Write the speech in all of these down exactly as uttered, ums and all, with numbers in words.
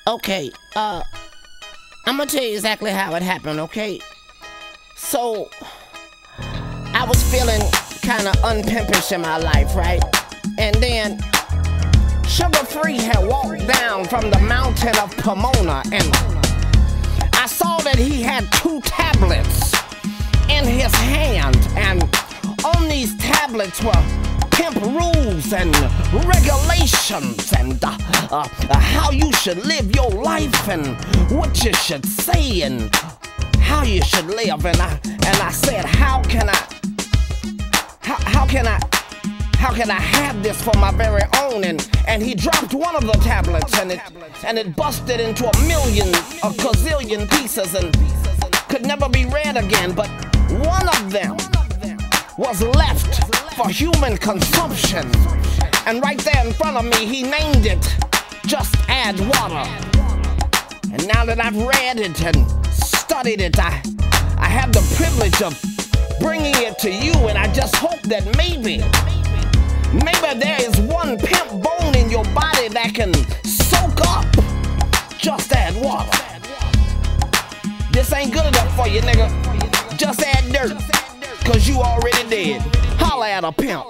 Okay, uh, I'm gonna tell you exactly how it happened, okay? So, I was feeling kinda unpimpish in my life, right? And then, Sugar Free had walked down from the mountain of Pomona, and I saw that he had two tablets in his hand, and on these tablets were pimp rules and regulations and uh, uh, uh, how you should live your life and what you should say and how you should live. And I and I said, how can I how, how can I how can I have this for my very own? And and he dropped one of the tablets and it and it busted into a million, a gazillion pieces and could never be read again. But one of them was left for human consumption. And right there in front of me, he named it Just Add Water. And now that I've read it and studied it, I, I have the privilege of bringing it to you, and I just hope that maybe, maybe there is one pimp bone in your body that can soak up Just Add Water. This ain't good enough for you, nigga. Just add dirt, cause you already dead. Holla at a pimp.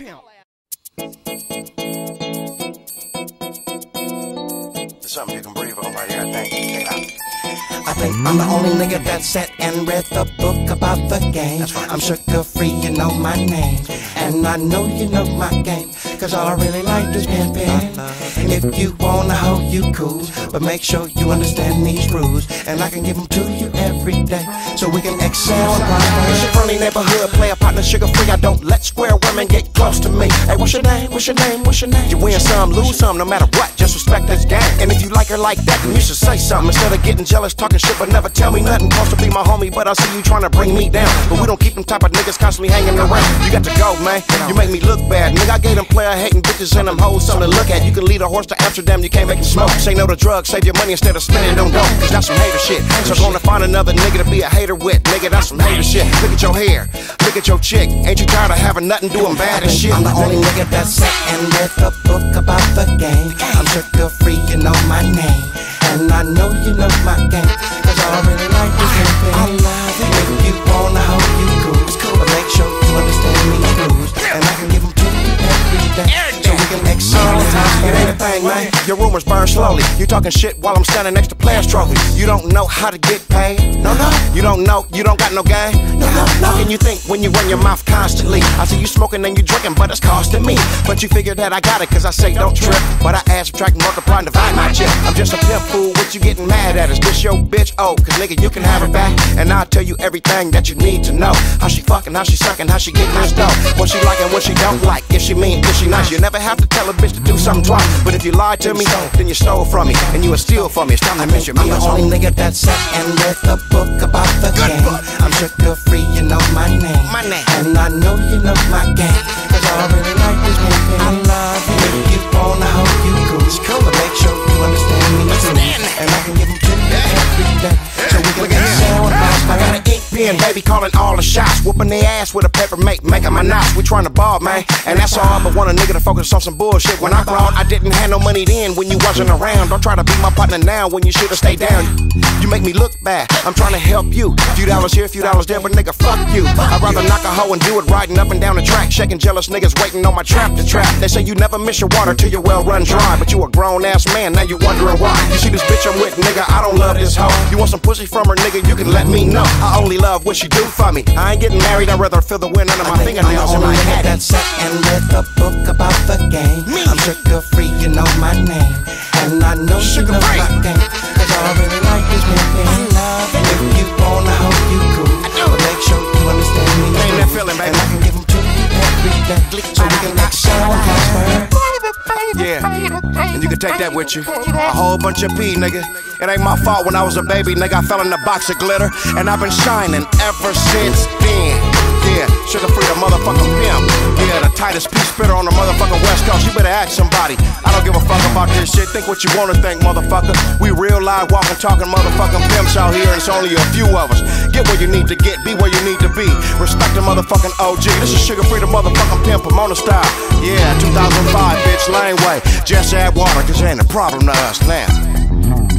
Something you can breathe on right here, I think. I think I'm the only nigga that sat and read the book about the game. Right. I'm Sugar Free, you know my name. And I know you know my game, cause all I really like is pimpin'. And if you wanna hoe, you cool, but make sure you understand these rules, and I can give them to you every day, so we can excel and prosper. It's your friendly neighborhood player partner, Sugar Free. I don't let square women get close to me. Hey, what's your name? What's your name? What's your name? You win some, lose some, no matter what. Just respect this game. And if you like her like that, then you should say something instead of getting jealous, talking shit, but never tell me nothing. Supposed to be my homie, but I see you trying to bring me down. But we don't keep them type of niggas constantly hanging around. You got to go, man. You make me look bad, nigga. I gave them player hating bitches and them hoes something to look at. You can lead a horse to Amsterdam, you can't make him smoke. Say no to drugs, save your money instead of spending on dope, cause that's some hater shit. So gonna find another nigga to be a hater with, nigga. That's some hater shit. Look at your hair, look at your chick. Ain't you tired of having nothing doing bad and shit? I'm the only nigga that sat and read the book about the game. I'm Sugar Free, you know my name. And I know you know my game, cause all I really like is pimpin'. I love it. If you wanna hoe, you cool, but make sure you understand these rules, and I can give them to you every day, so we can excel and prosper. It ain't a thing, man. Your rumors burn slowly. You talking shit while I'm standing next to players' trophies. You don't know how to get paid. No, no. You don't know. You don't got no game. No, no. How can you think when you run your mouth constantly? I see you smoking and you drinking, but it's costing me. But you figure that I got it, cause I say don't trip. But I add, subtract, multiply, and divide my chip. I'm just a pimp fool. What you getting mad at? Is this your bitch? Oh, cause nigga, you can have her back, and I'll tell you everything that you need to know. How she fucking, how she sucking, how she getting this dough. What she like and what she don't like. If she mean, if she nice. You never have to tell a bitch to do something twice. But if you lied to me, then you stole from me, and you a steal from me. It's time to miss your I'm the meals. only nigga that sat and read the book about the Good game. book. I'm Sugar Free, you know my name. My name. And I know you know my game, cause all I really like is pimpin'. I love it. If you wanna hoe, you cool, but make sure you understand me too, and I can give them to you every day, so we can excel and prosper. I got an ink pen, baby, calling all the shots. Whooping their ass with a paper make, making my knots. We trying to ball, man, and that's all. But want a nigga to focus on some bullshit. When I grown, I didn't have no money then when you wasn't around. Don't try to be my partner now when you should've stayed down. You make me look bad, I'm trying to help you. Few dollars here, few dollars there, but nigga, fuck you. I'd rather knock a hoe and do it riding up and down the track, shaking jealous niggas waiting on my trap to trap. They say you never miss your water till your well run dry, but you a grown ass man, now you wondering why. You see this bitch I'm with, nigga, I don't love this hoe. You want some pussy from her, nigga, you can let me know. I only love what she do for me. I ain't getting married, I'd rather feel the wind under my fingernails I'm in the my only nigga head. that sat and read the book about the game. Me. I'm Sugar Free, you know my name, and I know Sugar you know Free. my game, cause all I really like is pimpin'. I love it. If you wanna hoe, you cool, but make sure you understand me Name too, that feeling, baby. and I can give them to you every day, so we can excel and prosper. Yeah, and you can take that with you. A whole bunch of pee, nigga. It ain't my fault when I was a baby, nigga. I fell in a box of glitter, and I've been shining ever since then. Yeah, Sugar Free, the motherfucking pimp. Yeah, the tightest pea spitter on the motherfucking West Coast. You better ask somebody. I don't give a fuck about this shit. Think what you wanna think, motherfucker. We real live, walking, talking motherfucking pimps out here, and it's only a few of us. Get where you need to get, be where you need to be. Respect the motherfucking O G. This is Sugar Free, the motherfucking pimp, Pomona style. Yeah, two thousand five, bitch, lane way. Just add water, cause it ain't a problem to us now.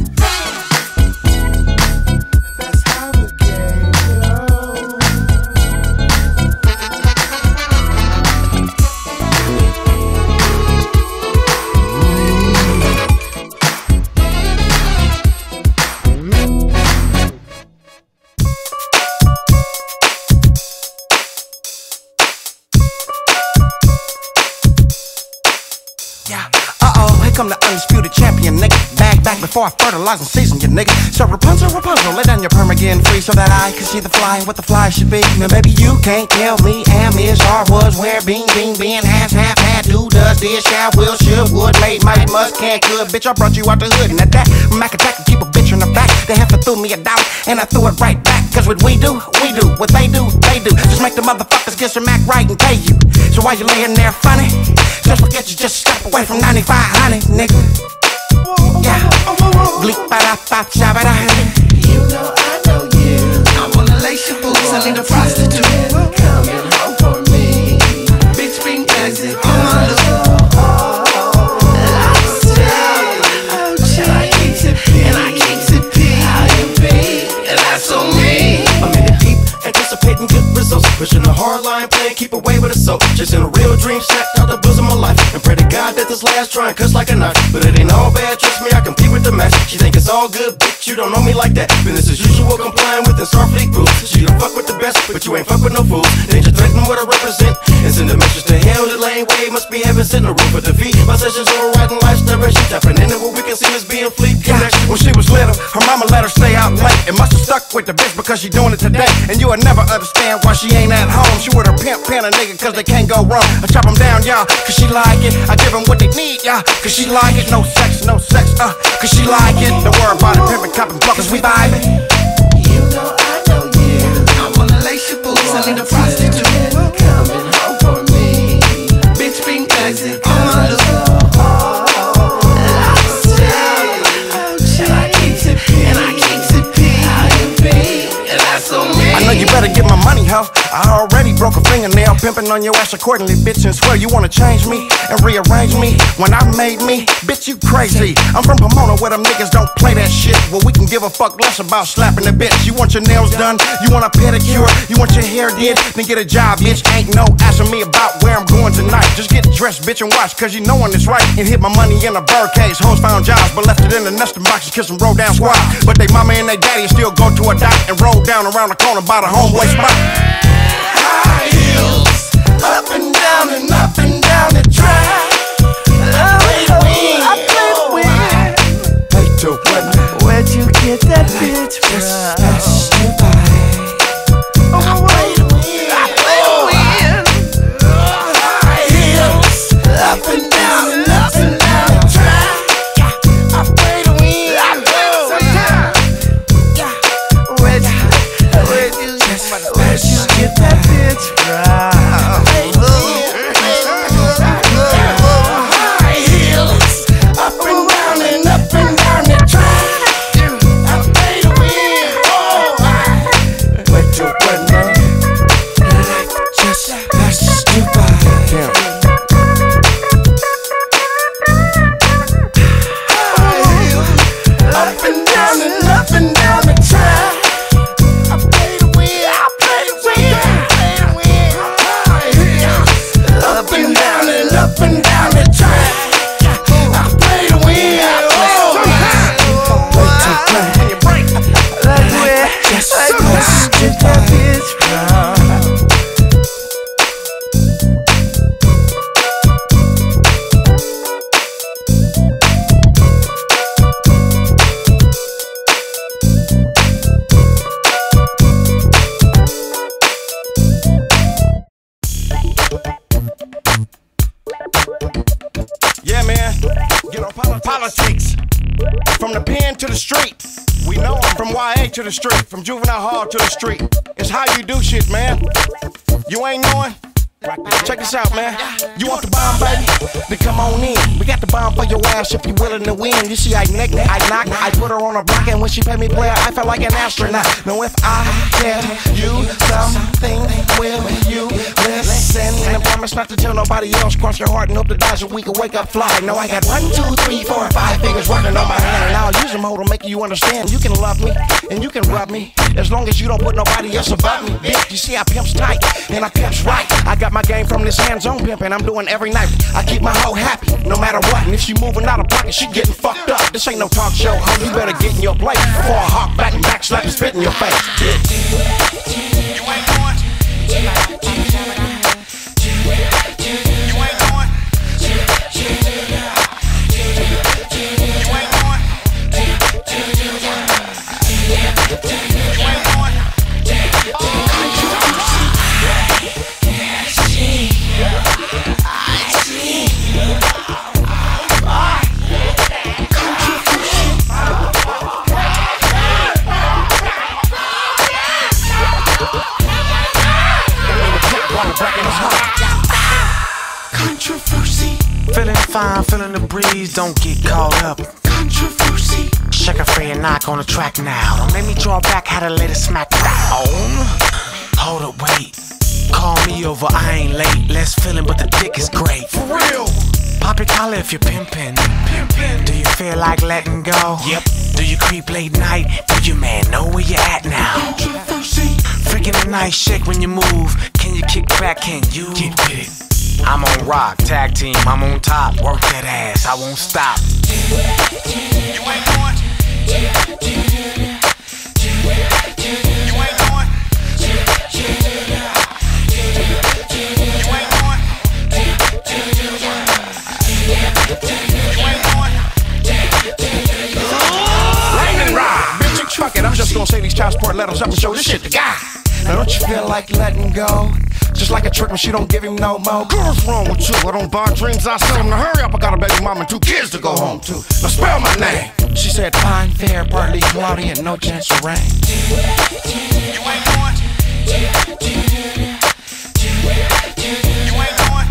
Uh-oh, here come the undisputed champion, nigga. Bag back before I fertilize and season you, nigga. So Rapunzel, Rapunzel, let down your perm again free so that I can see the fly and what the fly should be. Now baby, you can't tell me am, is, are, was, where, being, being, being, has, have, had, do, does, did, shall, will, should, would, made, might, must, can't, could. Bitch, I brought you out the hood and at that Mac attack and keep a bitch in the back. They have to throw me a doubt and I threw it right back. Cause what we do, we do. What they do, they do. Just make the motherfuckers get some act right and pay you. So while you laying there funny, just forget you just step away from ninety-five hundred, nigga. Yeah. Bleep, ba-da-ba, shabba-da. You know I know you. I wanna lace your boots, I need a prostitute coming home for me. Bitch, bring exit on my look. And I keeps it P, and I keeps it P, I am P, and that's on me. I'm in it deep, anticipating good results. Pushing the hard line, playing keep away with a soul. Chasing a real dream, snapped out the bosom of life. And pray to God that this last try and cuts like a knife. But it ain't all bad, trust me, I compete with the match. She think it's all good, bitch, you don't know me like that. Business as usual, complying with the Starfleet rules. She don't fuck with the best, but you ain't fuck with no fools. Danger threaten what I represent, and send a message to hell. The lane way must be heaven, sent a room for defeat. My sessions on right and life's direction. Tapping into what we can see as being fleet connection. When she was little, her mama let her stay out late. It must have stuck with the bitch because she doing it today. And you will never understand why she ain't at home. She with her pimp pen a nigga cause they can't go wrong. I chop them down, y'all, cause she like it. I give them what they need, y'all, cause she like it. No sex, no sex, uh, cause she like it. Don't worry about it, pimpin', coppin', cause we vibin'. You know I know you. I wanna lace your boots, I need a prostitute coming home for me. Bitch, bring exit on my look. And I keeps it P, and I keeps it P, I am P, and that's on me. I know you better get my money, ho. I already broke a fingernail, pimping on your ass accordingly, bitch. And swear you wanna change me and rearrange me when I made me, bitch, you crazy. I'm from Pomona where them niggas don't play that shit. Well, we can give a fuck less about slapping the bitch. You want your nails done? You want a pedicure? You want your hair did? Then get a job, bitch. Ain't no asking me about where I'm going tonight. Just get dressed, bitch, and watch, cause you know when it's right. And hit my money in a birdcage. Hoes found jobs, but left it in the nesting boxes, kiss and roll down squad. But they mama and they daddy still go to a dock and roll down around the corner by the homeboy spot. High heels, up and down and up and down the track. I play to win. I play to win. Hey, to what? Where'd you get that bitch from? That's you by. I play to win. I play to win. High heels, up and down and up and down the track. I play to win. I play to win. Where'd you, where'd you, where'd you get that bitch from? High heels, up and down and up and down the track. I play to win. Oh, I Let your wet man just pass you by. Damn. up and down and up and down the track. I play to win. I play to win. I play to win. Up and down and up and down the track. I play to win. I play to win. When you break, Like where, like where you get that bitch from? yeah, man. Get on politics. From the pen to the street. We know 'em from Y A to the street. From juvenile hall to the street. It's how you do shit, man. You ain't knowing? Check this out, man. You want the bomb, baby? Then come on in. We got the bomb for your ass if you willing to win. You see, I nick, I knock, I put her on a block, and when she pay me player, I felt like an astronaut. Now if I tell you something, will you listen? And I promise not to tell nobody else. Cross your heart and hope to die so we can wake up fly. No, I got one, two, three, four, and five fingers working on my hand, and I'll use them all to make you understand. You can love me and you can rub me as long as you don't put nobody else above me. Bitch, you see, I pimps tight and I pimps right. I got my game from this hands-on pimping I'm doing every night. I keep my hoe happy no matter what, and if she moving out of pocket, she getting fucked up. This ain't no talk show, ho. You better get in your place before I hawk back and back slap and spit in your face. Bitch. You ain't going. You ain't going. fine, feeling the breeze, don't get caught up. Controversy. Sugar free and knock on the track now. Don't make me draw back how to let it smack down. Hold up, wait. Call me over, I ain't late. Less feeling, but the dick is great. For real. Pop your collar if you're pimpin'. Pimpin'. Do you feel like letting go? Yep. Do you creep late night? Do your man know where you at now? Controversy. Freaking a nice shake when you move. Can you kick back? Can you get with it? I'm on rock, tag team, I'm on top. Work that ass, I won't stop. You ain't going. You ain't going. You ain't going. You ain't going. Lightning rod. Bitch, fuck it, I'm just gonna say these child support letters up and show this shit to God. Now don't you feel like letting go? Just like a trick when she don't give him no more. Girl, what's wrong with you? I don't buy dreams, I sell them to hurry up. I got a baby mama and two kids to go home to. Now spell my name. She said fine, fair, partly cloudy, and no chance of rain. You ain't going. You ain't going. You ain't going.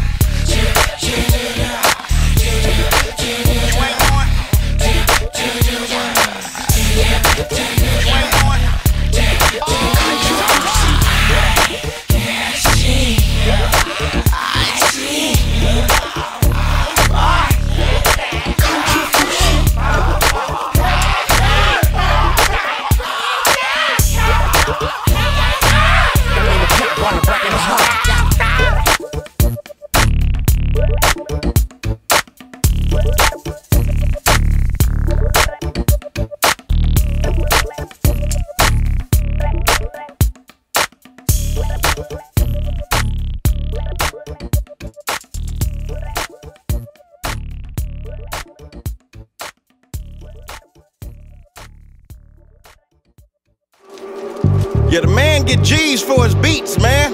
Yeah, the man get G's for his beats, man.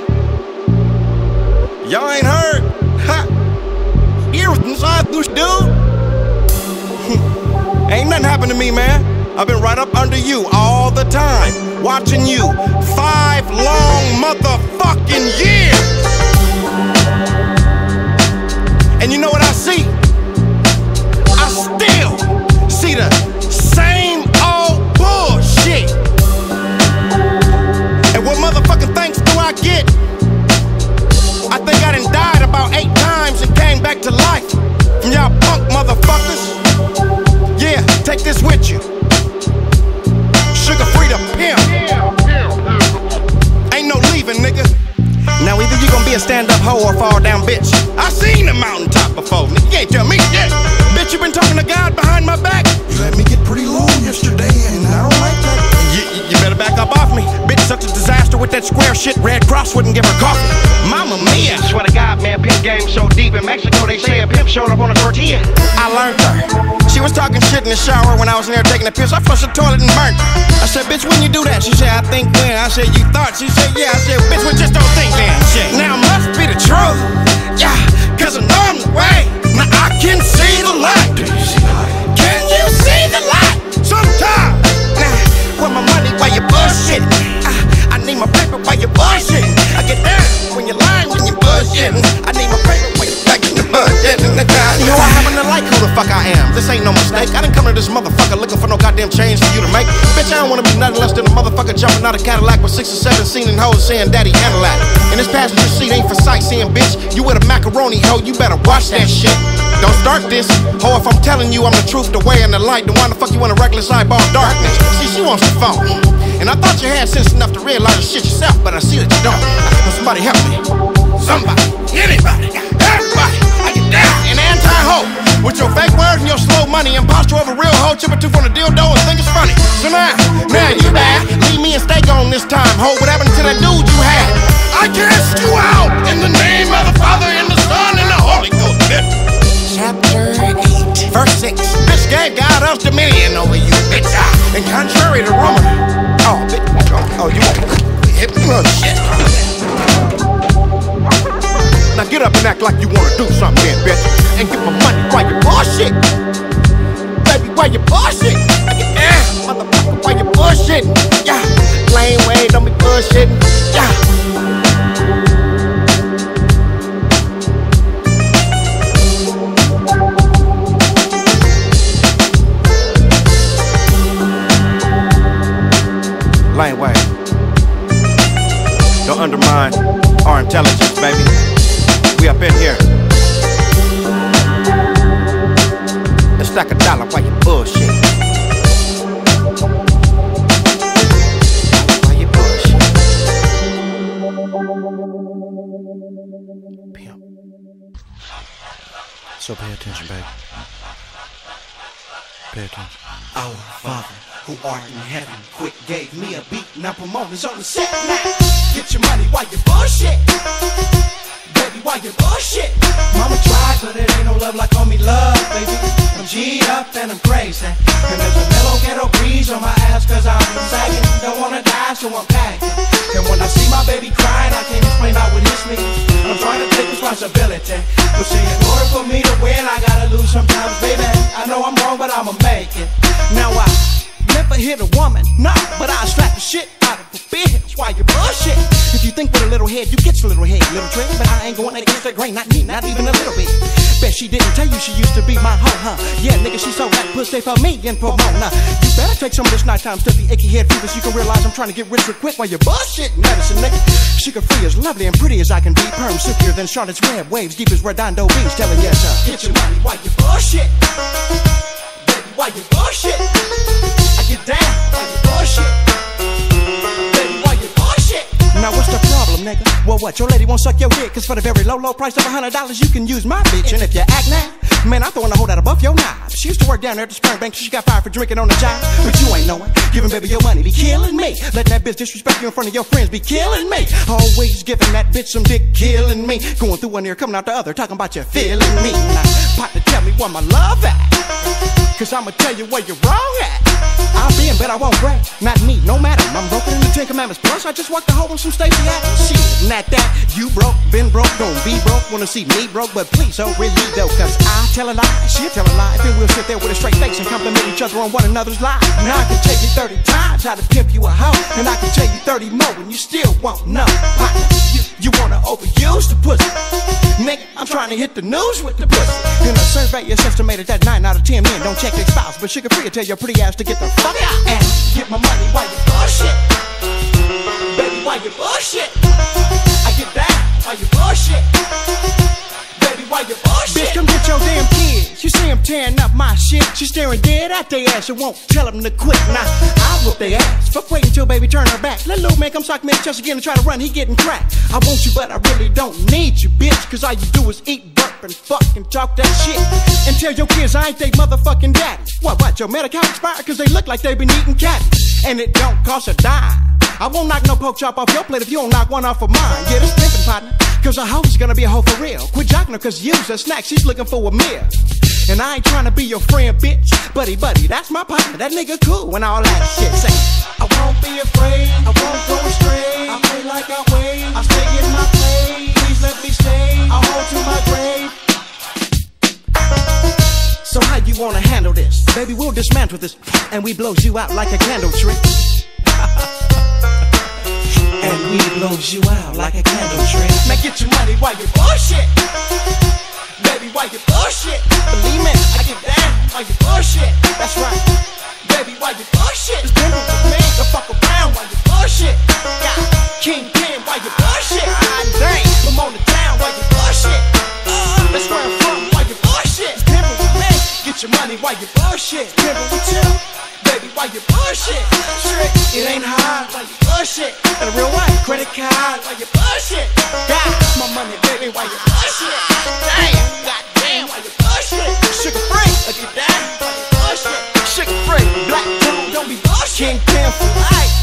Y'all ain't heard? Ha! Here's inside this dude. Ain't nothing happened to me, man. I've been right up under you all the time, watching you five long motherfucking years. And you know what I see? I still see the same old bullshit. And what motherfucking thanks do I get? I think I done died about eight times and came back to life from y'all punk motherfuckers. Yeah, take this with you. Sugar free the pimp. Ain't no leaving, nigga. Now either you gonna be a stand-up hoe or fall down bitch. I seen the mountaintop before, nigga. You can't tell me that. Bitch, you been talking to God behind my back. You let me get pretty low yesterday, and I don't like that. You, you better back up off me. Bitch, such a disaster with that square shit. Red Cross wouldn't give her coffee. Mama mia. Swear to God, man, pimp game so deep in Mexico, they say a pimp showed up on a tortilla. I learned her. She was talking shit in the shower when I was in there taking a piss. I flushed the toilet and burnt her. I said, bitch, when you do that? She said, I think when. I said, you thought? She said, yeah. I said, bitch, we just don't think then. Shit. Now it must be the truth. Yeah, cause I know I'm the way. Now I can see the light. Can you see the light? Sometimes. Nah, where my money, why you bullshit? I, I need my paper, why you bullshit? I get down when you're lying, when you bullshit. I need my paper, why you back in the bullshit. You know I happen to like who the fuck I am. This ain't no mistake. I didn't come to this motherfucker looking for no goddamn change for you to make. Bitch, I don't wanna be nothing less than a motherfucker jumping out of Cadillac with six or seven seen hoes saying daddy Cadillac. And this passenger seat ain't for sightseeing, bitch. You with a macaroni hoe, you better watch that shit. Don't start this. Ho, if I'm telling you I'm the truth, the way, and the light, then why the fuck you want a reckless eyeball darkness? See, she wants the phone. And I thought you had sense enough to realize the shit yourself, but I see that you don't. Now somebody help me. Somebody. Anybody. Everybody. I get down. An anti-hoe. With your fake words and your slow money. Imposture of a real hoe. Chip a tooth on a dildo and think it's funny. So now, now you bad. Leave me and stay gone this time, ho. What happened to that dude you had? I cast you out in the name of the Father and the Son and the Holy Ghost, bitch. Chapter eight, verse six. Bitch gave God us dominion over you, bitch. And contrary to rumor, oh, bitch, oh, oh you hit me on shit. Now get up and act like you wanna do something, then, bitch, and get my money while you bullshit. Baby, why you bullshit? Yeah, motherfucker, why you bullshit? Yeah, plain way, don't be bullshitting. Yeah. intelligence, baby. We up in here. Let's stack a dollar while you bullshit. While you bullshit. Pimp. So pay attention, baby. Pay attention. Our Father, who art in heaven, quick gave me a beat. Now promoters on the set now. Get your money while you bullshit. Baby, why you bullshit? Mama tried, but it ain't no love like homie love, baby. I'm G'd up and I'm crazy. And there's a mellow ghetto breeze on my ass cause I'm sagging. Don't wanna die, so I'm packing. And when I see my baby crying, I can't explain how it hits me. I'm trying to take responsibility. But see, in order for me to win, I gotta lose sometimes, baby. I know I'm wrong, but I'ma make it. Now I never hit a woman, nah, but I slap the shit out of a bitch. Why you bullshit? If you think with a little head, you get your little head, little trick. But I ain't going against that grain, not me, not even a little bit. Bet she didn't tell you she used to be my hoe, huh? Yeah, nigga, she sold that pussy for me in Pomona. You better take some of this nighttime stuffy, achy head fever so you can realize I'm trying to get rich real quick while you're bullshit medicine, nigga. Sugar free, as lovely and pretty as I can be. Perm silkier than Charlotte's Web, waves deep as Redondo Beach. Telling yes, sir. Get your money while you bullshit. Baby, why you bullshit? I get down while you bullshit. Baby, why you bullshit? Now what's the problem, nigga? Well, what, your lady won't suck your dick? Cause for the very low, low price of a hundred dollars, you can use my bitch. And if you act now, man, I'm throwing a hold out above your knob. She used to work down there at the sperm bank, so she got fired for drinking on the job. But you ain't knowing, giving baby your money be killing me. Letting that bitch disrespect you in front of your friends be killing me. Always giving that bitch some dick, killing me. Going through one ear, coming out the other, talking about you feeling me. Now, partner, tell me where my love at. Cause I'ma tell you where you're wrong at. I'll be in, but I won't break. Not me, no matter. I'm broken in the Ten Commandments. Plus, I just walked the hole on some Stacey Adams. Shit, not that. You broke, been broke, gon' be broke. Wanna see me broke, but please don't really though. Cause I tell a lie, she'll tell a lie. Then we'll sit there with a straight face and compliment each other on one another's lives. Now I can tell you thirty times how to pimp you a hoe. And I can tell you thirty more and you still won't know. Partner, you, you wanna overuse the pussy. Nigga, I'm trying to hit the news with the pussy. In a survey, it's estimated that nine out of ten men don't check their spouse. But sugar free will tell your pretty ass to get the fuck out and get my money while you bullshit. Baby, why you bullshit? I get down while you bullshit. Baby, why you bullshit? Bitch, come get your damn kids. You see them tearing up my shit. She's staring dead at their ass and won't tell them to quit. Now, I'll whoop their ass. Fuck wait until baby turn her back. Let little man come sock me in the chest again and try to run. He getting cracked. I want you, but I really don't need you, bitch. Cause all you do is eat, burp, and fuck and talk that shit. And tell your kids I ain't they motherfucking daddy. What, what, your Medi-Cal expired? Cause they look like they been eating cat. And it don't cost a dime. I won't knock no pork chop off your plate if you don't knock one off of mine. Yeah, this pimpin' partner. Cause a hoe is gonna be a hoe for real. Quit jocking her cause use a snack, she's looking for a meal. And I ain't trying to be your friend, bitch. Buddy, buddy, that's my partner. That nigga cool and all that shit. Say, I won't be afraid, I won't go astray. I play like I wait, I stay in my place. Please let me stay, I'll hold to my grave. So how you wanna handle this? Baby, we'll dismantle this and we blows you out like a candle trick. And we blows you out like a candle trick. Now get your money while you bullshit. Baby, why you bullshit? Believe me, I get down while you bullshit. That's right. Baby, why you bullshit? It's been with me, the fuck around while you bullshit. Got Kingpin while you bullshit. Ah, dang, I'm on the town while you bullshit. Uh, that's where I'm from while you bullshit. It's been with me, get your money while you bullshit. Pimpin' with you. Baby, why you bullshit? Trick, it ain't hard while you bullshit. And a real white credit card while you bullshit. Got my money, baby, why you bullshit? Damn, goddamn, why you bullshit? Sugar free, I get down while you bullshit. Sugar free, black tone, don't be bullshit. Kingpin for life.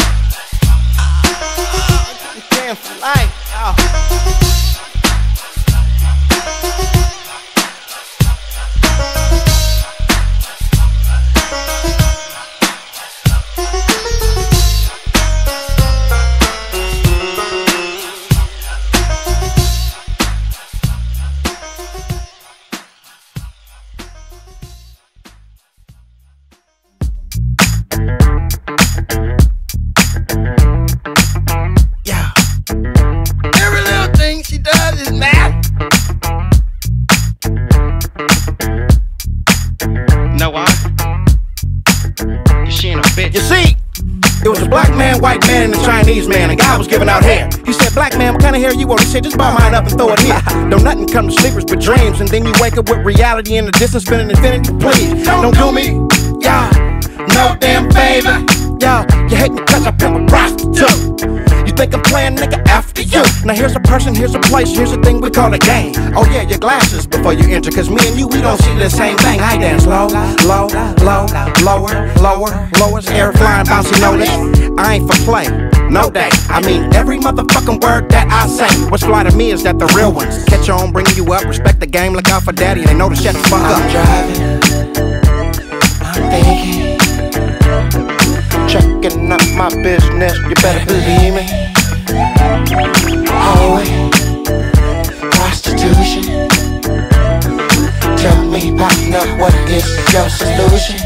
Kingpin for life. Oh. It was a black man, white man, and a Chinese man. A guy was giving out hair. He said, black man, what kind of hair you want? He said, just buy mine up and throw it here. Don't nothing come to sleepers but dreams. And then you wake up with reality in the distance, spinning infinity. Please, don't do me, y'all, no damn favor. Y'all, you hate me cause I pimp a prostitute. You think I'm playing, nigga, after you. Now here's a person, here's a place, here's a thing we call a game. Oh yeah, your glasses before you enter, cause me and you, we don't see the same thing. I dance low, low, low, lower, lower, lower, air flying, bouncy notice. I ain't for play, no day. I mean every motherfucking word that I say. What's fly to me is that the real ones catch on, bring you up, respect the game, look out for daddy. They know to shut the fuck up. I'm driving, I'm thinking, checking up my business, you better believe me. Hallway, prostitution. Tell me, partner, what is your solution?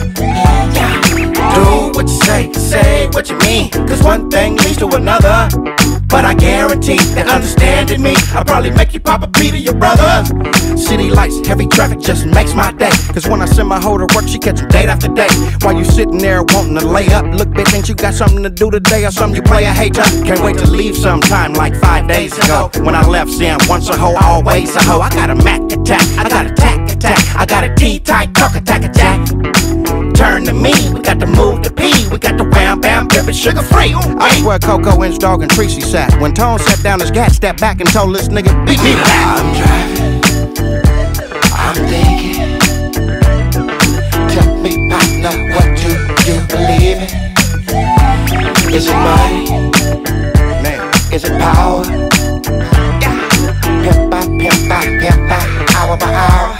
Do what you say, say what you mean, cause one thing leads to another. But I guarantee that understanding me, I'll probably make you pop a beat of your brother. City lights, heavy traffic just makes my day. Cause when I send my hoe to work, she catching date after day. While you sitting there wanting to lay up, look bitch, ain't you got something to do today or something you play a hater? Can't wait to leave sometime like five days ago. When I left saying once a hoe, always a hoe. I got a Mac attack, I got a tack attack, I got a T-type truck attack attack. Turn to me, we got to move to P, we got to wham bam pimpin' sugar free. I swear Coco, Inch Dog, and Tracy sat. When Tone sat down his gat, stepped back and told this nigga, beat me back. I'm driving, I'm thinking. Tell me, partner, what do you believe in? Is it money? Man. Is it power? Pimp by pimp by pimp by hour by hour.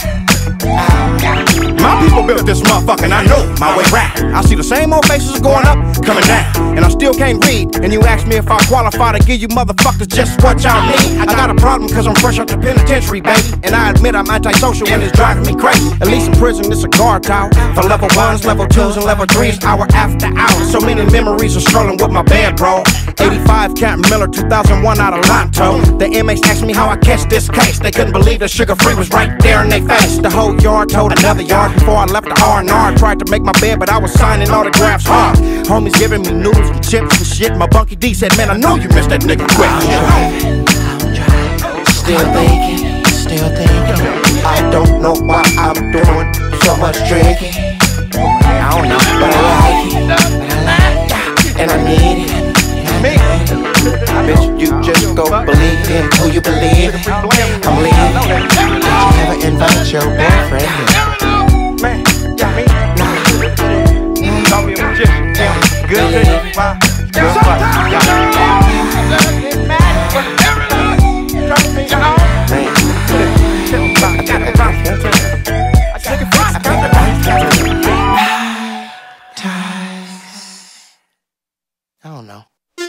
My people built this motherfucker and I know my way right. I see the same old faces going up, coming down, and I still can't read. And you ask me if I qualify to give you motherfuckers just what y'all need. I got a problem cause I'm fresh out the penitentiary, baby. And I admit I'm antisocial and it's driving me crazy. At least in prison it's a guard tower for level ones, level twos, and level threes, hour after hour. So many memories are strolling with my band, bro. eighty-five Captain Miller, two thousand one out of Lonto. The inmates asked me how I catch this case. They couldn't believe that Sugar Free was right there in their face. The whole yard told another yard before I left the R and R. Tried to make my bed, but I was signing autographs hard. Homies giving me noodles and chips and shit. My Bunky D said, man, I know you missed that nigga quick. I'm driving, I'm driving, still thinking, still thinking. I don't know why I'm doing so much drinking. I don't know, but I like it, but I like it, and I need it. Bitch, you just go believe in who you believe in. I'm leaving. Did you ever invite your boyfriend here? Man, yeah, me. Nah. Call me a magician. Yeah. Good thing. Wow. Good fight. Yeah. I don't know.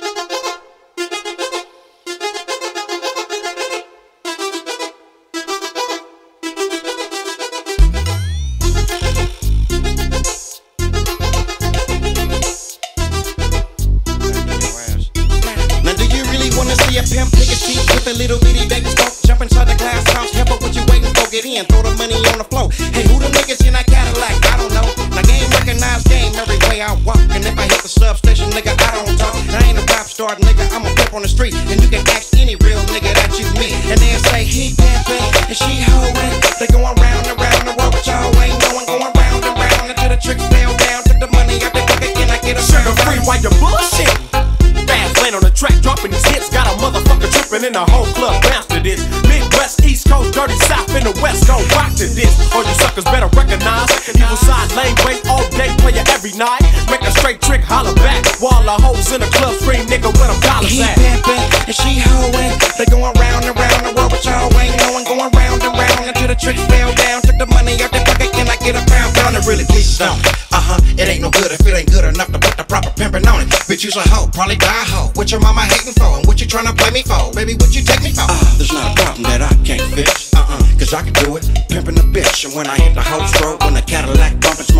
Pimp, pick a teeth with a little bitty baby smoke. Jump inside the glass house, help up what you waiting for. Get in, throw the money on the floor. Hey, who the niggas in that Cadillac? I don't know. Now game recognized game every way I walk. And if I hit the substation, nigga, I don't talk. I ain't a rap star, nigga, I'm a pimp on the street. And you can ask any real nigga that you meet. And they'll say he pimpin' and she hoeing. They going round and round the world, but y'all ain't knowing. Going round and round until the tricks fell down. Took the money out the pocket and I get a Sugar Free, why you bullshit? Fast lane on the track, dropping these hits. Got a motherfucker tripping in the whole club, bounce to this. Midwest, East Coast, dirty South, in the West, gon' rock to this. All you suckers better recognize. Evil side lane, wait all day, play it every night. Make a straight trick, holler back. While the hoes in the club scream, nigga, where them dollars he at? He pimpin' and she hoeing. They going round and round the world, but y'all ain't knowing. Going round and round until the tricks fell down. Took the money out their pocket and I get a pound pound. It really pleases on it. Uh-huh, it ain't no good if it ain't good enough to put the proper pimpin' on it. Bitch, you's a hoe, probably die a hoe. What your mama hating for and what you tryna play me for? Baby, what you take me for? Uh, there's not a problem that I can't fix. Uh-uh, cause I can do it, pimpin' the bitch. And when I hit the whole stroke, when the Cadillac bumpin', Smokey Robinson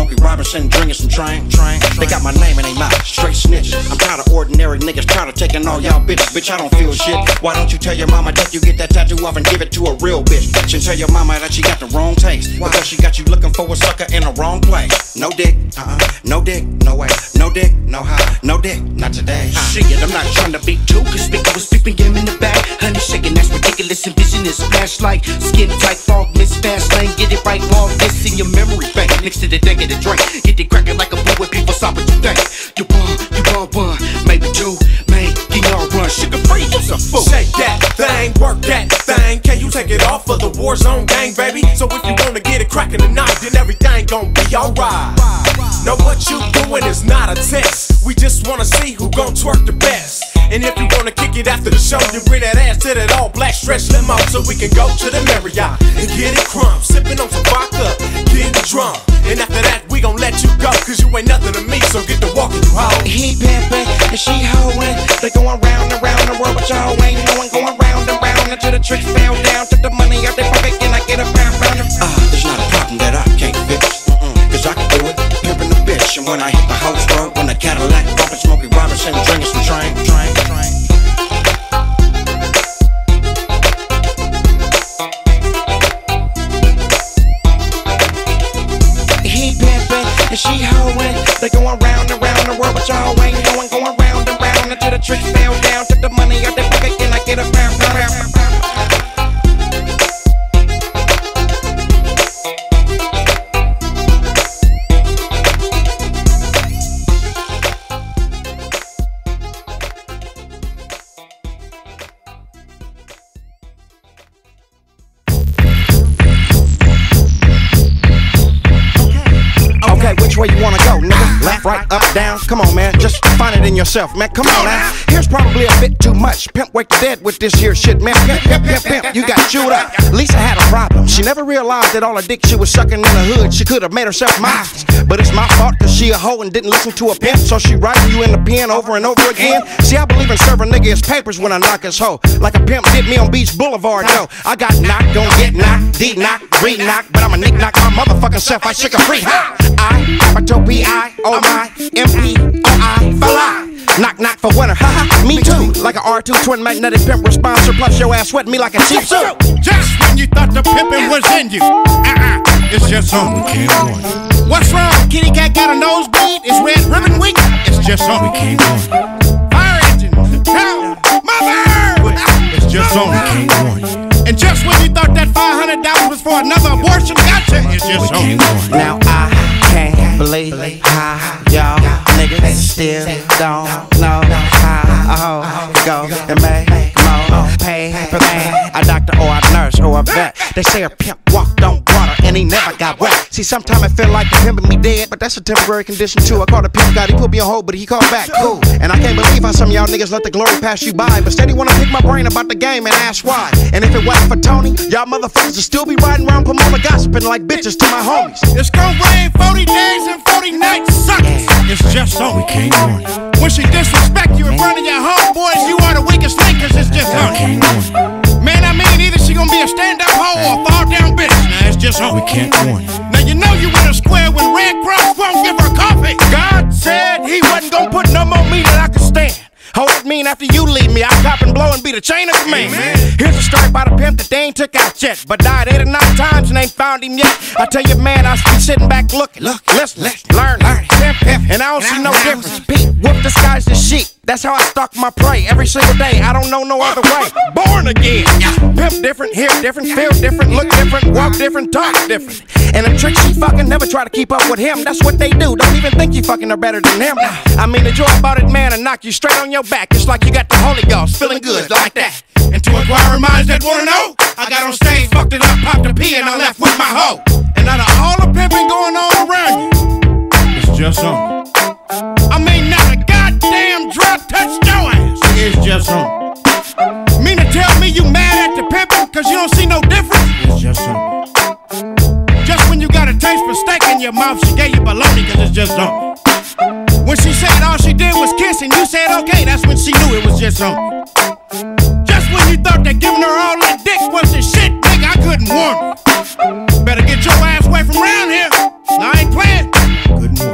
Robinson, drinking some train, train. They got my name in their mouth, straight snitches. I'm tired of ordinary niggas trying to take in all y'all bitches. Bitch, I don't feel shit. Why don't you tell your mama that you get that tattoo off and give it to a real bitch? Bitch, and tell your mama that she got the wrong taste. Because she got you looking for a sucker in the wrong place. No dick, uh-uh, no dick, no way. No dick, no high, no dick, not today. Uh. Shit, I'm not trying to be too conspicuous. Peeping game in the back, honey shaking, that's ridiculous. And vision is flash like skin tight fog, miss fast lane. Get it right, long this in your memory bank. Next to the deck of the drink, get it cracking like a boo when people stop what you think. You one, you want one, maybe two, man, get y'all run. Sugar free, you's a fool. Shake that thing, work that thing. Can you take it off for the war zone gang, baby? So if you wanna get it cracking tonight, then everything gon' be alright. Know what you doing is not a test. We just wanna see who gon' twerk the best. And if you wanna kick it after the show, then bring that ass to that all black stretch limo so we can go to the Marriott and get it crumb. Sipping on some vodka, getting drunk. And after that, we gon' let you go, cause you ain't nothing to me, so get to walking you home. He pimpin' and she hoeing. They going round and round the world, but y'all ain't knowing. Going round and round until the tricks fell down. Took the money out their pocket and I get a pound round and uh, there's not a problem that I can't fix. Mm-mm, cause I can do it, pimpin' the bitch. And when I hit the house road, when the Cadillac bumpin' Smokey Robinson, drinking some train, train, train. He pimpin' and she hoeing. They going round and round the world, but y'all ain't knowing. Going round and round until the tricks fell down. Took the money out their pocket and I get a pound, pound, pound, pound. Which way you wanna go, nigga? Left, right, up, down? Come on, man, just find it in yourself, man. Come on, man. Here's probably a bit too much. Pimp wake the dead with this here shit, man. Pimp, pimp, pimp, pimp. You got chewed up. Lisa had a problem. She never realized that all the dick she was sucking in the hood, she could have made herself mine. But it's my fault, cause she a hoe and didn't listen to a pimp. So she writing you in the pen over and over again. See, I believe in serving nigga his papers when I knock his hoe. Like a pimp did me on Beach Boulevard, no. I got knocked, don't get knocked, D-knock, re-knock. But I'm a nick-knock my motherfucking self, I shook a free. I, Apato P I, oh my, M P O I, fella. Knock, knock for winter, haha, me too. Like an R two twin magnetic pimp responser, plus your ass sweating me like a cheap suit. Just when you thought the pimpin' was in you, uh-uh, it's just on. We can't win. What's wrong? Kitty cat got a nosebleed? It's Red Ribbon Week? It's just on. We can't win. Fire engine, help, mother! It's just on. We can't win. And just when you thought that five hundred dollars was for another abortion, gotcha, it's just on. Now I can't believe how y'all niggas still don't know how a hoe go and make more paper than a doctor or a nurse or a vet. They say a pimp walked on water and he never got wet. See, sometimes I feel like the pimpin' me dead, but that's a temporary condition too. I called a pimp guy, he put me on hold, but he called back, cool. And I can't believe how some of y'all niggas let the glory pass you by, but steady wanna pick my brain about the game and ask why. And if it wasn't for Tony, y'all motherfuckers would still be riding around Pomona gossiping like bitches to my homies. It's gonna rain forty days and forty nights, suckers. It's just on. We can't win. When she disrespect you in front of your homeboys, you are the weakest link, cause it's just on. Man, I mean, either she gonna be a stand-up hoe or a fall-down bitch. Now, it's just on. We can't win. Now, you know you in a square when Red Cross won't give her coffee. God said he wasn't gonna put no more meat that I could stand. Hold it mean after you leave me, I cop and blow and be the chain of command. Here's a story about a pimp that they ain't took out yet, but died eight or nine times and ain't found him yet. I tell you, man, I be sitting back looking, look, listen, learn, learn, pimp, pimp, and I don't see no difference. Pete, whoop the sky's the sheep. That's how I stalk my prey every single day. I don't know no other way. Born again. Pimp different, hear different, feel different, look different, walk different, talk different. And the trick she fucking never try to keep up with him. That's what they do. Don't even think you fucking are better than him. I mean, the joy about it, man, and knock you straight on your back. It's like you got the Holy Ghost, feeling good like that. And to inquiring minds that wanna know, I got on stage, fucked it up, popped a pee, and I left with my hoe. And out of all the pimping going on around you, it's just on. I mean, not a goddamn drug touched your ass. It's just on. Mean to tell me you mad at the pimpin' cause you don't see no difference? It's just on. Just when you got a taste for steak in your mouth, she gave you baloney cause it's just on. When she said all she did was kiss and you said okay, that's when she knew it was just on. Just when you thought that giving her all that dick was the shit, nigga, I couldn't warn her. Better get your ass away from around here. I ain't playing. Couldn't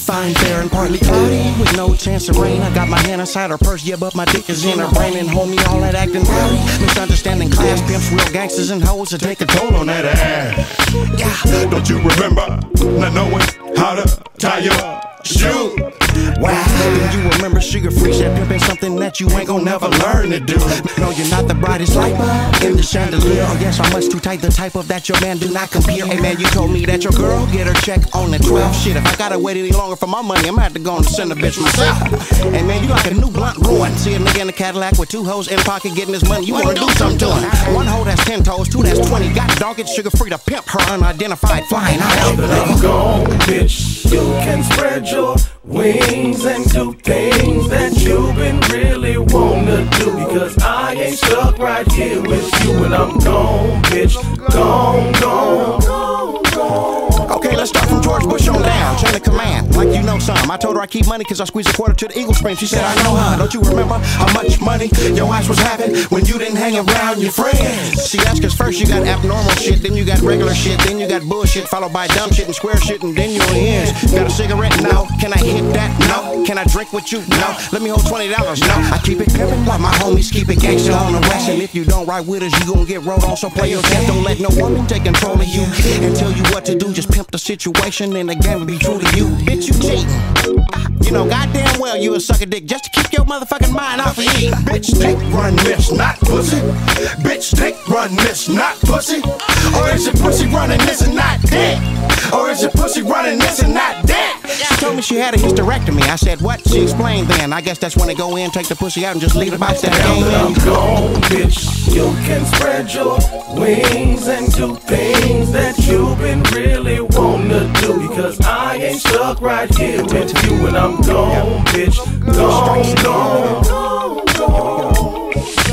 fine, fair, and partly cloudy with no chance of rain. I got my hand inside her purse, yeah, but my dick is in her brain. And homie, all that acting rowdy, misunderstanding class pimps, real gangsters and hoes to take a toll on that ass. Yeah, don't you remember not knowing how to tie your shoe? Wow, do you remember sugar free shit pimping, something that you ain't gon' never learn to do? No, you're not the brightest light bulb in the chandelier. Oh yes, I'm much too tight, the type of that your man do not compare. Hey man, you told me that your girl get her check on the twelve. Shit, if I gotta wait any longer for my money, I'm gonna have to go and send a bitch myself. Hey man, you like a new blunt ruin. See a nigga in a Cadillac with two hoes in pocket getting his money, you wanna do something to him. One hoe that's ten toes, two that's twenty. Got dog, it's sugar free to pimp her unidentified flying out. But I'm gone, bitch. You can spread your wings and do things that you've been really wanna do, because I ain't stuck right here with you. And I'm gone, bitch. Gone, gone, gone, gone. Okay, let's start from George Bush on down. Chain of command, like you know some. I told her I keep money cause I squeeze a quarter to the Eagle Spring. She said I know her. Don't you remember how much money your ass was having when you didn't hang around your friends? See, that's cause first you got abnormal shit, then you got regular shit, then you got bullshit, followed by dumb shit and square shit, and then you're in. Got a cigarette? No. Can I hit that? No. Can I drink with you? No. Let me hold twenty dollars? No. I keep it pimpin' like my homies keep it gangsta on the west. And if you don't ride with us, you gon' get rolled on, so play your chest. Don't let no woman take control of you and tell you what to do. Just pimp the situation and the game will be true to you. Bitch, you cheatin'. You know goddamn well you a sucker dick just to keep your motherfucking mind off of you. Bitch, dick run this, not pussy. Bitch, dick run this, not pussy. Or is it pussy running this and not dick? Or is it pussy running this and not dick? She told me she had a hysterectomy. I said, what? She explained then. I guess that's when they go in, take the pussy out, and just leave the box that Now game that I'm in. gone, bitch, you can spread your wings and do things that you've been really wanna do, because I ain't stuck right here with you. And I'm gone, bitch. Gone, gone, gone, gone.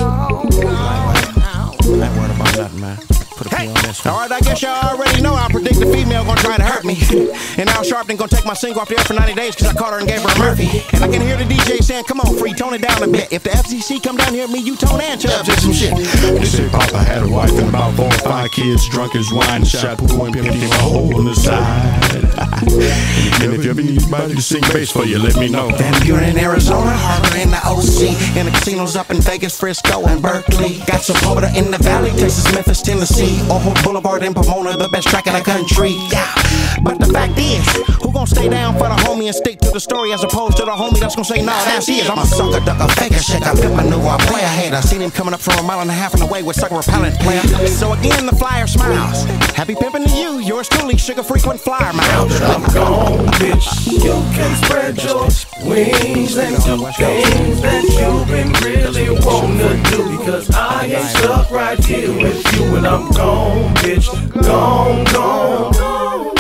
I ain't worried about nothing, man. Put a P on this one. Alright, I guess y'all already know I predict the female gonna try to hurt me. And Al Sharpton gonna take my single off the air for ninety days cause I caught her and gave her a Murphy. And I can hear the D J saying, come on, free, tone it down a bit. If the F C C come down here, me, you, Tone, and Chubbs is some shit. They say Papa had a wife and about four or five kids, drunk as wine, shot pool and pimped him a hole in the side. And if you ever need somebody to sing bass for you, let me know. Then you're in Arizona, Harbor in the O C, and the casinos up in Vegas, Frisco, and Berkeley. Got some Florida in the Valley, Texas, Memphis, Tennessee, Ojo Boulevard in Pomona, the best track in the country. Yeah. But the fact is, who gon' stay down for the homie and stick to the story as opposed to the homie that's gon' say, nah, that's his. I'm a sucker, duck, a faker, shake, I pimp, I knew I play ahead. I seen him coming up from a mile and a half in the way with sucker repellent player. So again, the flyer smiles. Happy pimping to you, yours truly, sugar frequent flyer Now miles. that I'm gone, bitch, you can spread your wings and do things that you've been really wanna do, because I ain't stuck right here with you. And I'm gone, bitch. Gone, gone, gone,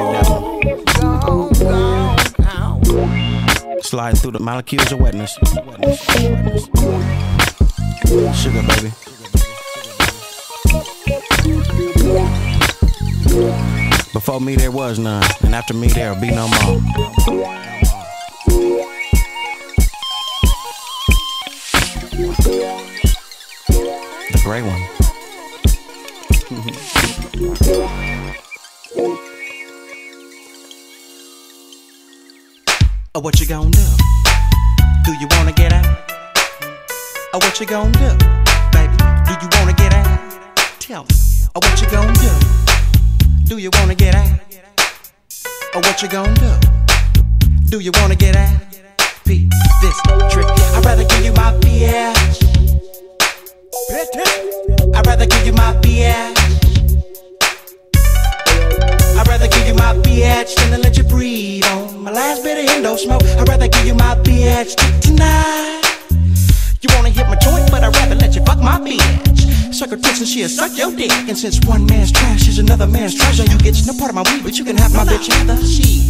gone. Sliding through the molecules of wetness. Sugar, baby. Before me there was none, and after me there'll be no more. The gray one. Oh, what you gonna do? Do you wanna get out? Oh, what you gonna do? Baby, do you wanna get out? Tell me. Oh, what you gonna do? Do you wanna get out? Oh, what you gonna do? Do you wanna get out? Beat this trick. I'd rather give you my bitch. I'd rather give you my bitch. I'd rather give you my bitch than to let you breathe on my last bit of endo smoke. I'd rather give you my bitch tonight. You wanna hit my joint, but I'd rather let you fuck my bitch. Suck her tits and she'll suck your dick. And since one man's trash is another man's treasure, you get no part of my weed, but you can have my bitch either. She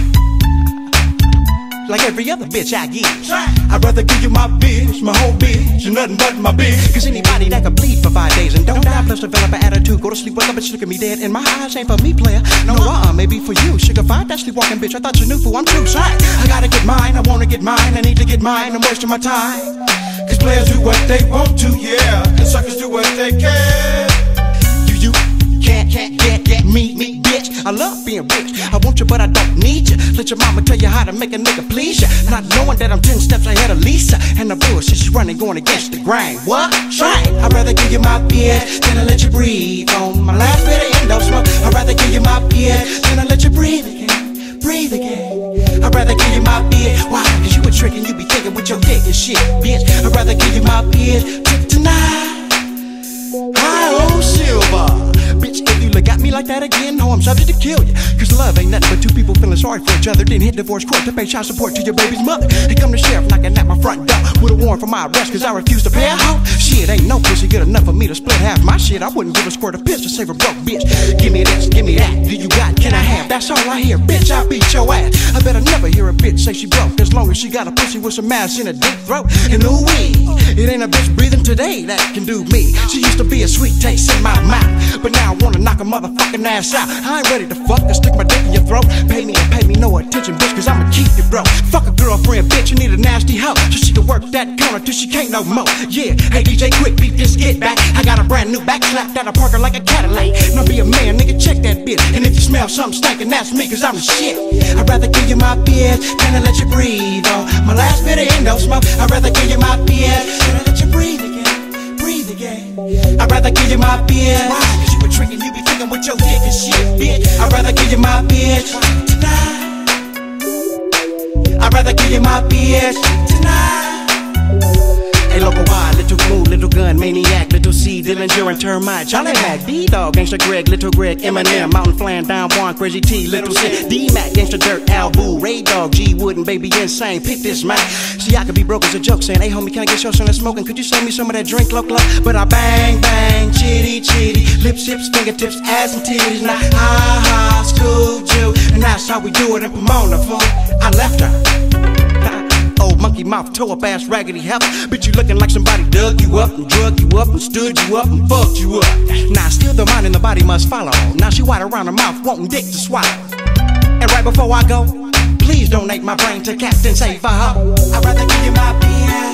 like every other bitch I give. I'd rather give you my bitch, my whole bitch, and nothing but my bitch. Cause anybody that can bleed for five days and don't die, plus develop an attitude, go to sleep, wake up, and look at me dead in my eyes. Ain't for me, player. No, uh-uh, maybe for you. Sugar five, that sleepwalking bitch. I thought you knew, fool. I'm true, sorry. I gotta get mine, I wanna get mine, I need to get mine. I'm wasting my time. Cause players do what they want to, yeah, and suckers do what they can. You, you can't, can't get, get me, me, bitch. I love being rich. I want you, but I don't need you. Let your mama tell you how to make a nigga please ya. Not knowing that I'm ten steps ahead of Lisa. And the bullshit she's running, going against the grain. What? Try it. I'd rather give you my beard than I let you breathe on my last bit of endo smoke. I'd rather give you my beard than I let you breathe again. Breathe again. I'd rather give you my beard. Why? Cause you a trick and you be thinking with your dick and shit, bitch. I'd rather give you my beard t- tonight. Hi, oh, Silver. Bitch, if you look at me like that again, no, I'm subject to kill you. Cause love ain't nothing but two people feeling sorry for each other. Then hit divorce court to pay child support to your baby's mother. They come to sheriff knocking at my front door with a warrant for my arrest cause I refuse to pay a hoe. Shit, ain't no pussy good enough for me to split half my shit. I wouldn't give a squirt of piss to save a broke bitch. Give me this, give me that. Do you got, can I have? That's all I hear, bitch, I beat your ass. I better never hear a bitch say she broke as long as she got a pussy with some ass in a deep throat. And ooh-wee, it ain't a bitch breathing today that can do me. She used to be a sweet taste in my mouth, but now I wanna knock a motherfucking ass out. I ain't ready to fuck and stick my dick in your throat. Pay me and pay me no attention, bitch, cause I'ma keep you broke. Fuck a girlfriend, bitch, you need a nasty hoe so she can work that counter till she can't no more. Yeah, hey D J, quick, beat this get back. I got a brand new back slap that I park her like a Cadillac. Now be a man, nigga, check that bitch. And if you smell something stinking, that's me, cause I'm the shit. I'd rather give you my beard than I let you breathe on my last bit of endo smoke. I'd rather give you my beard than I let you breathe again, breathe again. I'd rather give you my beard. Why? Cause you a trick and you be thinking with your dick and shit, bitch. I'd rather give you my beard tonight. I'd rather give you my beard tonight. Hey, local wide, little smooth, little gun, maniac, little C, Dillinger and termite. Charlie Mac, D-Dog, Gangsta Greg, Little Greg, Eminem, Mountain Flan, Down Juan, Crazy T, Little C, D-Mac, Gangsta Dirt, Al Boo, Ray Dog, G Wood, and Baby Insane. Pick this man. See, I could be broke as a joke, saying, hey homie, can I get your son of smoking? Could you send me some of that drink, local? But I bang, bang, chitty, chitty, lips, hips, fingertips, ass and titties. Now, ha ha, school Jew, and that's how we do it in Pomona, fool. I left her. Old monkey mouth, toe up ass, raggedy heifer. Bitch, you looking like somebody dug you up and drug you up and stood you up and fucked you up. Now, still the mind and the body must follow. Now she wide around her mouth, wanting dick to swallow. And right before I go, please donate my brain to Captain Save for her. I'd rather give you my beer.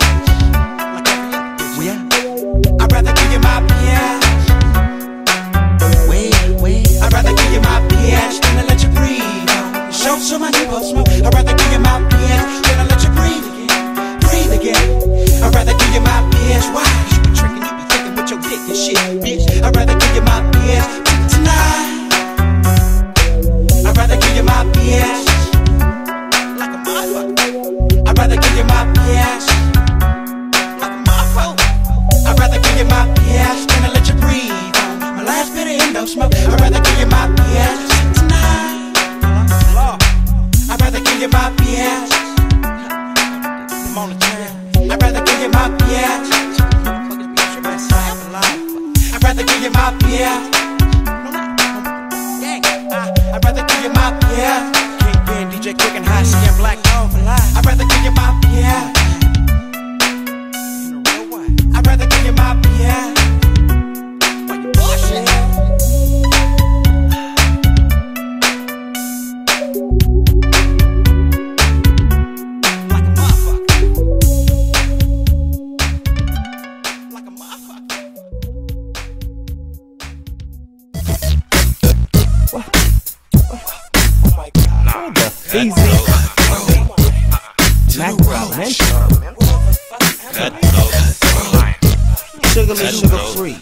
Yeah. I'd rather give you my beer. Wait, wait. I'd rather give you my beer than to let you breathe. Show some of you smoke. I'd rather give you my beer than to let you breathe again, breathe again. I'd rather give you my beers. Why? Cause you be tricking, you be thinking with your dick and shit, bitch. I'd rather give you my beers tonight. I'd rather give you my beers like a motherfucker. I'd rather give you my beers like a motherfucker. I'd rather give you my beers than to let you breathe on my last bit of endo smoke. I'd rather give you my beers tonight. I'd rather give you my beers. I'm on the trail. I'd rather give you my beers. I'd rather give you my beers. I'd rather give you my beers. Kingpin, D J Quick and High Skin Black Dog for life. I'd rather give you my beers. I'd rather give you my beers. Why you bullshit? Easy. Mac Sugarless, sugar free.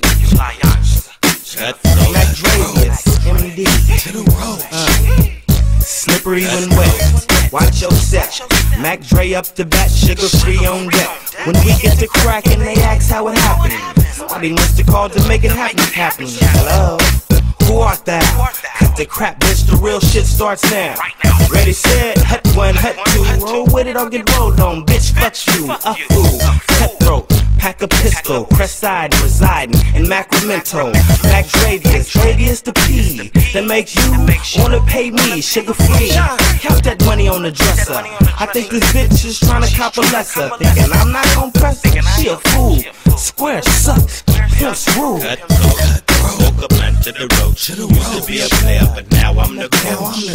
Mac Dravius, M E D. Uh, slippery when wet. Watch your set. Mac Dre up the bat, sugar free on deck. When we get to crackin', they ask how it happened. Somebody must have called to make it happen. Happen. Hello. Who art thou? Cut the crap, bitch, the real shit starts now. Ready, set, hut one, hut two. Roll with it or get rolled on, bitch, fuck you. A fool, cutthroat, pack a pistol. Crest side, residing in Macramento. Mac Dravius, Dravius the P. That makes you wanna pay me, sugar free. Count that money on the dresser. I think this bitch is trying to cop a lesser. Thinking I'm not gon' press her, she a fool. Square sucks, pimp's rule. Woke up into the roach. Used to be a player, but now I'm the coach.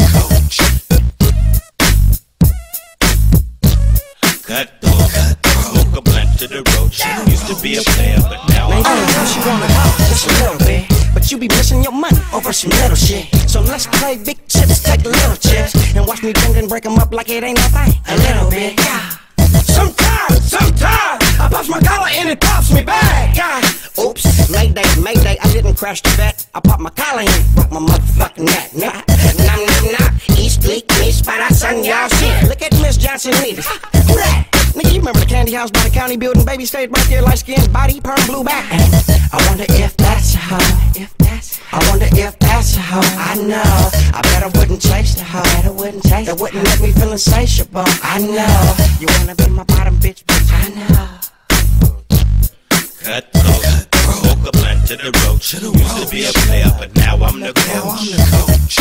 Cut throat. Woke up into the roach. Used to be a player, but now I'm the coach. Just a little bit, but you be missing your money over some little shit. So let's play big chips, take little chips, and watch me bend and break them up like it ain't nothing. A little bit, yeah. Sometimes, sometimes, I pops my collar and it pops me back. Yeah. Oops, mayday, mayday, I didn't crash the vet. I popped my collar and broke my motherfucking neck. Nah, nah, nah, nah. East Bleak, me, Spider, son, y'all shit. Look at Miss Johnson Nevis. Who that? Nigga, you remember the candy house by the county building? Baby stayed right there, light skin, body, perm, blue back. I wonder if that's a hoe. If that's, I wonder if that's a hoe. I know. I bet I wouldn't chase the hoe. Bet I wouldn't chase. That wouldn't make me feel insatiable. I know. You wanna be my bottom bitch, bitch? I know. Cut throat, smoke a blunt to the roach. Used to be a player, but now I'm the coach.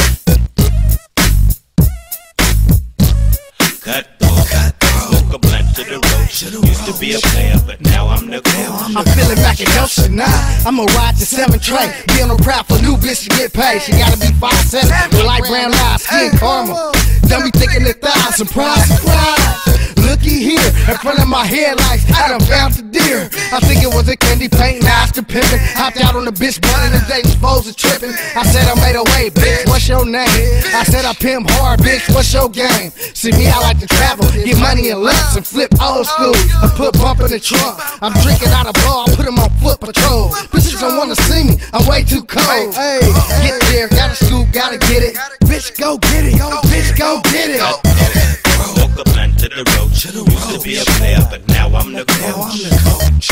Cut throat, smoke a blunt to the roach. Used to be a player, but now I'm the coach. I'm feeling like a youngster now. I'ma ride the seven tray. Be on the proud for new bitch to get paid. She gotta be five seven with light brown eyes, skin caramel. Don't be thinking the thighs, surprise, surprise. Looky here, in front of my headlights, I done found the deer. I think it was a candy paint, now it's the pimpin'. Hopped out on the bitch blunt and the day supposed to trippin'. I said I made a way, bitch, what's your name? I said I pimp hard, bitch, what's your game? See me, I like to travel, get money in lumps and flip old school. I put bump in the trunk, I'm drinking out of bar, I put him on foot patrol. Bitches don't wanna see me, I'm way too cold. Hey, get there, gotta scoop, gotta get it. Bitch, go get it, go, bitch, go get it. Smoke a blunt to the roach. Used to be a player, but now I'm the coach.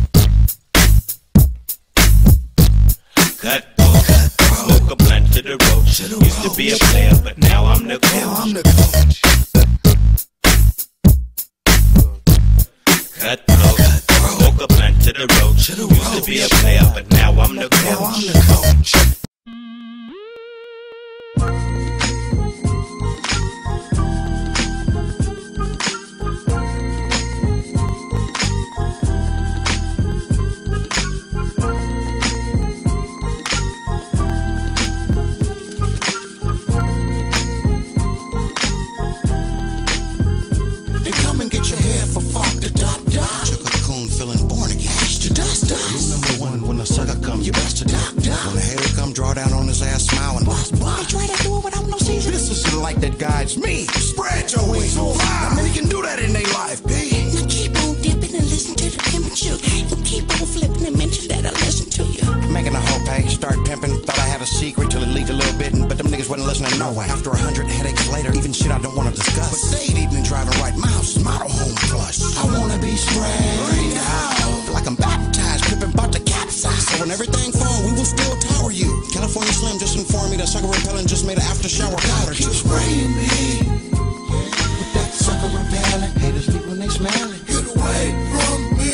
Cut throat, smoke a blunt to the roach. Used to be a player, but now I'm the coach. Cut throat, smoke a blunt to the roach. Used to be a player, but now I'm the coach. You best to duck, duck. When the hater come, draw down on his ass, smiling. Boss, boss. Try to do it without no season. This is the light that guides me. Spread your wings on fire. Many can do that in their life, B. Now keep on dipping and listen to the temperature. You keep on flipping and mention that I listen to you. Making a whole page, start pimping. Thought I had a secret till it leaked a little bit, but them niggas wasn't listening no way. After a hundred headaches later, even shit I don't want to discuss. But stayed eating and driving right. My house is model home plus. I wanna be sprayed out like I'm baptized, pimping about to capsize. So when everything fall, we will still tower you. California Slim just informed me that sucker repellent just made an after shower powder. Keep spraying me with that sucker repellent. Haters leave when they smell it. Get away from me.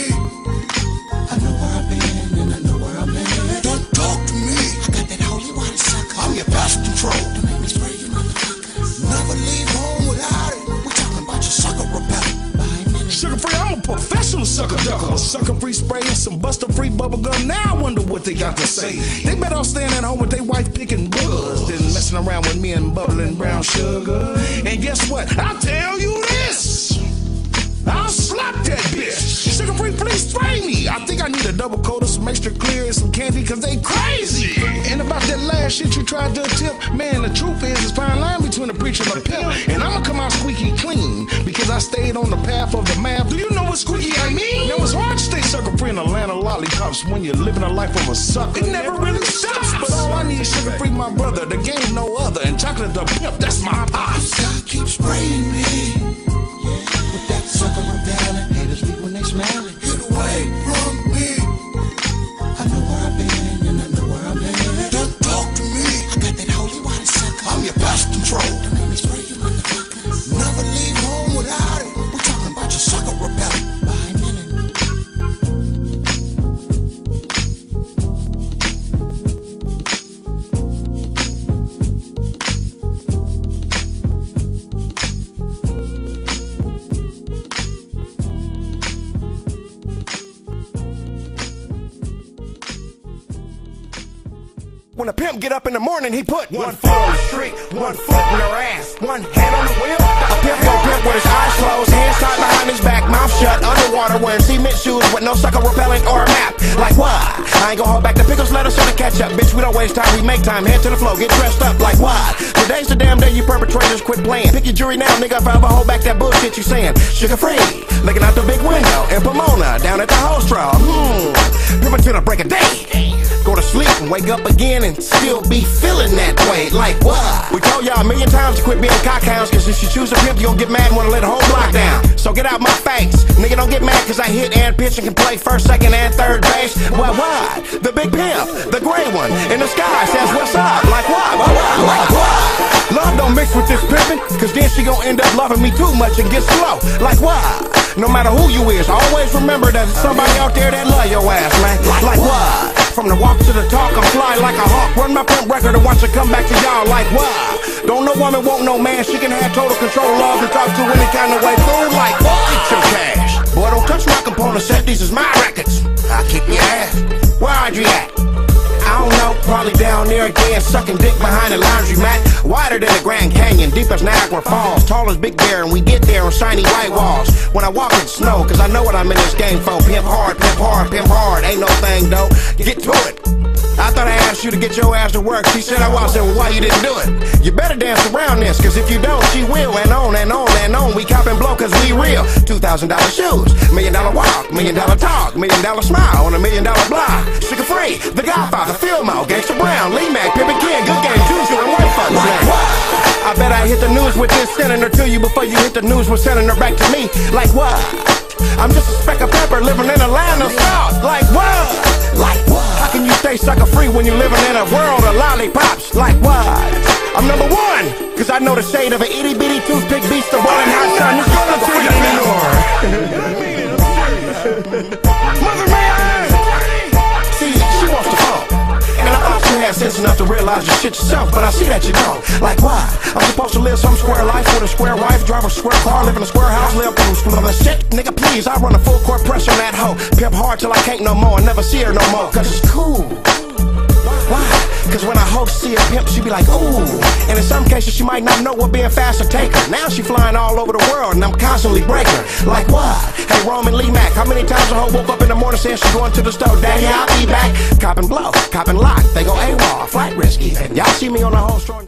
I know where I've been and I know where I'm at. Don't talk to me. I got that holy water sucker. I'm your pest control. Don't make me spray you motherfuckers. Never leave home without it. We're talking about your sucker repellent. Sugar free, I'm a professional sucker ducker. Sucker free spray and some buster free bubble gum. Now I wonder what they got to say. They better off staying at home with their wife picking bugs than messing around with me and bubbling brown sugar. And guess what? I'll tell you this. I'll slap that bitch. Sugar free, please spray me. I think I need a double coat of some extra clear and some candy, cause they crazy. And about that last shit you tried to attempt, man, the truth is, it's fine line between a preacher and a pimp. And I'ma come out squeaky clean, because I stayed on the path of the math. Do you know what squeaky I mean? Now it's hard to stay sucker free in Atlanta lollipops when you're living a life of a sucker. It never really stops, but all I need is sugar free, my brother. The game no other, and chocolate the pimp, that's my pops. Keep spraying me with that sucker repellent. Haters leave when they smell it. Get away from me. I know where I've been and I know where I'm at. Don't talk to me. I got that holy water sucker. I'm your pest control. Don't make me spray you motherfuckers. Never leave home without it. We're talking about your sucker repellent. By a minute. When a pimp get up in the morning, he put one foot on the street, one foot in her ass, one hand on the wheel. A pimp gon' pimp with his eyes closed, hands tied behind his back, mouth shut, underwater, wearing cement shoes with no sucker repellent or a map. Like what? I ain't gonna hold back the pickles, lettuce, or the ketchup. Bitch, we don't waste time, we make time. Head to the flow, get dressed up. Like what? Today's the damn day you perpetrators quit playing. Pick your jury now, nigga, if I ever hold back that bullshit you saying. Sugar free, looking out the big window in Pomona, down at the hostel. Hmm, never till the break of day. Go to sleep and wake up again and still be feeling that way. Like what? We told y'all a million times to quit being cockhounds, cause if you choose a pimp, you gon' get mad and wanna lay the whole block down. So get out my face, nigga, don't get mad cause I hit and pitch and can play first, second, and third base. What, what? The big pimp, the gray one in the sky says what's up? Like what? What, what? Like what? Love don't mix with this pimpin', cause then she gon' end up loving me too much and get slow. Like what? No matter who you is, always remember that there's somebody out there that love your ass, man. Like what? From the walk to the talk, I'm fly like a hawk. Run my pimp record and watch it come back to y'all. Like what? Don't no woman want no man. She can have total control, love, and talk to any kind of way through. Like what? Get your cash. Boy, don't touch my component set. These is my records. I'll kick your ass. Where are you at? I don't know, probably down there again, sucking dick behind a laundry mat. Wider than the Grand Canyon, deep as Niagara Falls, tall as Big Bear, and we get there on shiny white walls. When I walk in snow, cause I know what I'm in this game for. Pimp hard, pimp hard, pimp hard, ain't no thing though. Get to it. I thought I asked you to get your ass to work. She said I was. I said, well, why you didn't do it? You better dance around this, cause if you don't, she will. And on and on and on, we cop and blow cause we real. Two thousand dollar shoes, million dollar walk, million dollar talk, million dollar smile on a million dollar block. Sugar free, the Godfather, Philmo, Gangsta Brown, Lee Mack, Pimpin' King, good game, Juju, and white folks. Like what? I bet I hit the news with this, sending her to you before you hit the news with sending her back to me. Like what? I'm just a speck of pepper living in a land of salt. Like what? Like what? How can you stay sucker free when you're living in a world of lollipops? Like what? I'm number one, cause I know the shade of an itty bitty toothpick beats the boiling hot sun. It's gonna take it anymore. Mother man! See, she wants to fall. And I thought you had sense enough to realize your shit yourself, but I see that you don't. Like why? I'm supposed to live some square life with a square wife, drive a square car, live in a square house, live through square shit. Nigga, please, I run a full court press on that hoe. Pimp hard till I can't no more and never see her no more, cause it's cool. Why? Cause when I host see a pimp, she be like, ooh. And in some cases, she might not know what being fast will take her. Now she flying all over the world, and I'm constantly breaking her. Like what? Hey, Roman Lee Mack, how many times a hoe woke up in the morning saying she going to the store? Daddy, I'll be back. Cop and blow, cop and lock. They go AWOL, flight risk even. Y'all see me on the whole store.